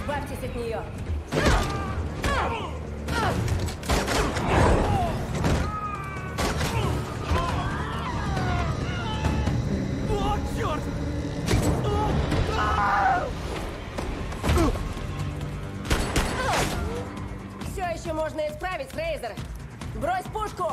Избавьтесь от нее. О, черт! Все еще можно исправить, Фрейзер. Брось пушку!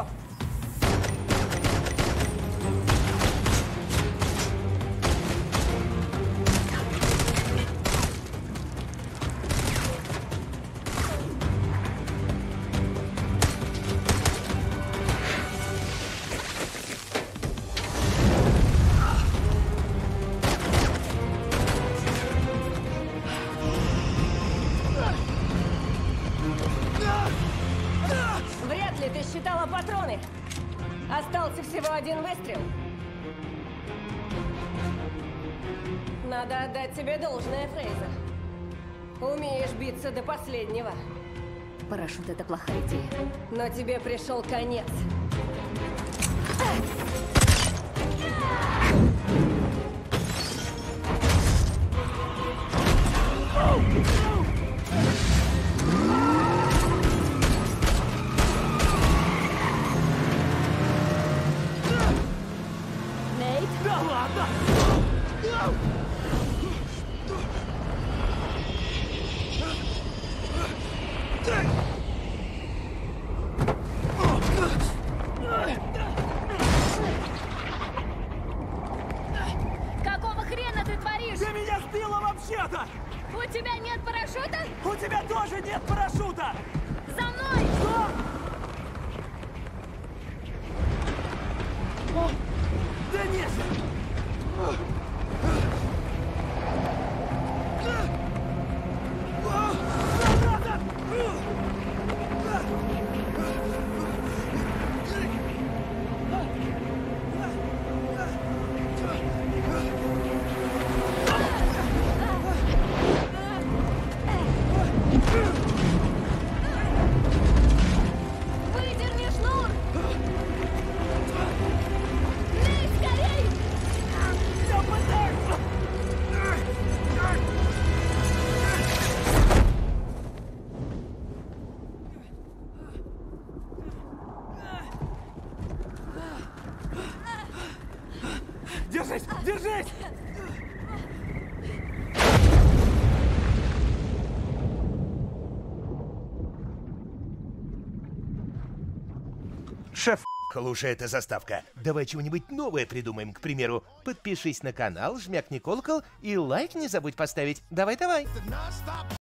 Вряд ли ты считала патроны. Остался всего один выстрел. Надо отдать тебе должное, Фрейзер. Умеешь биться до последнего. Парашют — это плохая идея. Но тебе пришел конец. Нейт? Да ладно! Какого хрена ты творишь? Ты меня сбила вообще-то! У тебя нет парашюта? У тебя тоже нет парашюта! За мной! Что? Да нет! Выдерни шнур! Нейт, скорей! Я пытаюсь! Держись! Держись! Шеф, лучше эта заставка. Давай чего-нибудь новое придумаем. К примеру, подпишись на канал, жмякни колокол и лайк не забудь поставить. Давай-давай.